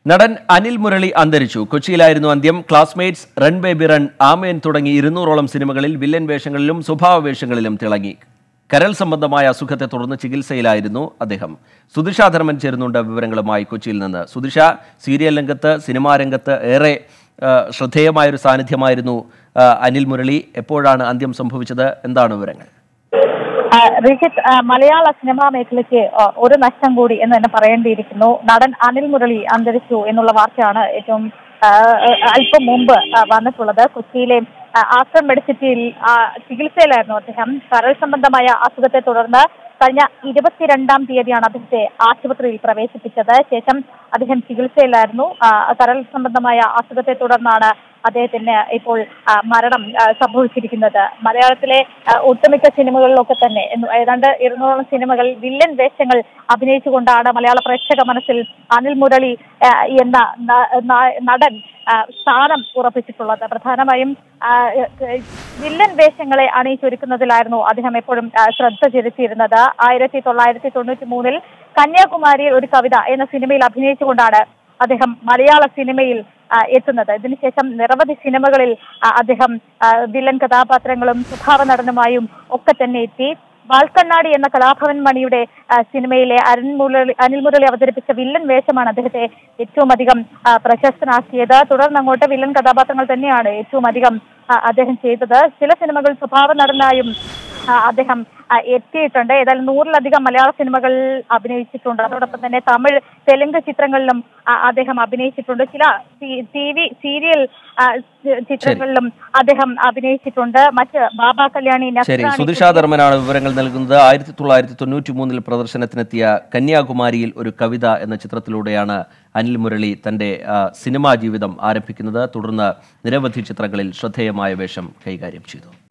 നടൻ അനിൽ മുരളി അന്തരിച്ചു. കൊച്ചിയിലായിരുന്നു അന്ത്യം. Classmates, Run Baby Run, Amen തുടങ്ങി 200ഓളം സിനിമകളിൽ വില്ലൻ വേഷങ്ങളിലും സ്വഭാവ വേഷങ്ങളിലും തിളങ്ങി. കരൾ സംബന്ധമായ അസുഖത്തെ തുടർന്ന് ചികിത്സയിലായിരുന്നു അദ്ദേഹം. സുധിഷ ധർമ്മൻ ചേരുന്നുണ്ട് വിവരങ്ങളുമായി കൊച്ചിയിൽ നിന്ന്. സുധിഷ, സീരിയൽ രംഗത്ത്, സിനിമാ രംഗത്ത് ഏറെ ശ്രദ്ധേയമായൊരു സാന്നിധ്യമായിരുന്നു അനിൽ മുരളി. എപ്പോഴാണ് അന്ത്യം സംഭവിച്ചത്? എന്താണ് വിവരങ്ങൾ? റിഹിത്, മലയാള സിനിമാ മേഖലയ്ക്ക് ഒരു നഷ്ടം കൂടി എന്ന് തന്നെ പറയേണ്ടിയിരിക്കുന്നു. നടൻ അനിൽ മുരളി അന്തരിച്ചു എന്നുള്ള വാർത്തയാണ് ഏറ്റവും അല്പം മുമ്പ് വന്നിട്ടുള്ളത്. കൊച്ചിയിലെ ആശ്രം മെഡിസിറ്റിയിൽ ചികിത്സയിലായിരുന്നു അദ്ദേഹം. കരൾ സംബന്ധമായ അസുഖത്തെ തുടർന്ന് കഴിഞ്ഞ 22-ാം തീയതിയാണ് അദ്ദേഹത്തെ ആശുപത്രിയിൽ പ്രവേശിപ്പിച്ചത്. ശേഷം അദ്ദേഹം ചികിത്സയിലായിരുന്നു. കരൾ സംബന്ധമായ അസുഖത്തെ തുടർന്നാണ് അദ്ദേഹത്തിന് ഇപ്പോൾ മരണം സംഭവിച്ചിരിക്കുന്നത്. മലയാളത്തിലെ ഒട്ടുമിക്ക സിനിമകളിലൊക്കെ തന്നെ ഏതാണ്ട് 200ഓളം സിനിമകൾ വില്ലൻ വേഷങ്ങൾ അഭിനയിച്ചുകൊണ്ടാണ് മലയാള പ്രേക്ഷക മനസ്സിൽ അനിൽ മുരളി എന്ന നടൻ സ്ഥാനം ഉറപ്പിച്ചിട്ടുള്ളത്. പ്രധാനമായും വില്ലൻ വേഷങ്ങളെ അണിയിച്ചൊരുക്കുന്നതിലായിരുന്നു അദ്ദേഹം എപ്പോഴും ശ്രദ്ധ ചെലുത്തിയിരുന്നത്. 1993 കന്യാകുമാരിയിൽ ഒരു കവിത എന്ന സിനിമയിൽ അഭിനയിച്ചുകൊണ്ടാണ് അദ്ദേഹം മലയാള സിനിമയിൽ എത്തുന്നത്. ഇതിനുശേഷം നിരവധി സിനിമകളിൽ അദ്ദേഹം വില്ലൻ കഥാപാത്രങ്ങളും സ്വഭാവ നടനുമായും ഒക്കെ തന്നെ എത്തി. വാൽക്കണ്ണാടി എന്ന കലാഭവൻ മണിയുടെ സിനിമയിലെ അനിൽ മുരളി അവതരിപ്പിച്ച വില്ലൻ വേഷമാണ് അദ്ദേഹത്തെ ഏറ്റവും അധികം പ്രശസ്തനാക്കിയത്. തുടർന്ന് അങ്ങോട്ട് വില്ലൻ കഥാപാത്രങ്ങൾ തന്നെയാണ് ഏറ്റവും അധികം അദ്ദേഹം ചെയ്തത്. ചില സിനിമകൾ സ്വഭാവ നടനായും അദ്ദേഹം എത്തിയിട്ടുണ്ട്. ഏതായാലും 100-ലധികം മലയാള സിനിമകളിൽ അഭിനയിച്ചിട്ടുണ്ട്. അതോടൊപ്പം തന്നെ തമിഴ്, തെലുങ്ക് ചിത്രങ്ങളിലും അദ്ദേഹം അഭിനയിച്ചിട്ടുണ്ട്. ചില സീരിയൽ ചിത്രങ്ങളിലും അദ്ദേഹം അഭിനയിച്ചിട്ടുണ്ട്. മറ്റ് ബാബ കല്യാണി, സുധിഷ ധർമ്മനാണ് വിവരങ്ങൾ നൽകുന്നത്. 1993 പ്രദർശനത്തിനെത്തിയ കന്യാകുമാരിയിൽ ഒരു കവിത എന്ന ചിത്രത്തിലൂടെയാണ് അനിൽ മുരളി തന്റെ സിനിമാ ജീവിതം ആരംഭിക്കുന്നത്. തുടർന്ന് നിരവധി ചിത്രങ്ങളിൽ ശ്രദ്ധേയമായ വേഷം കൈകാര്യം ചെയ്തു.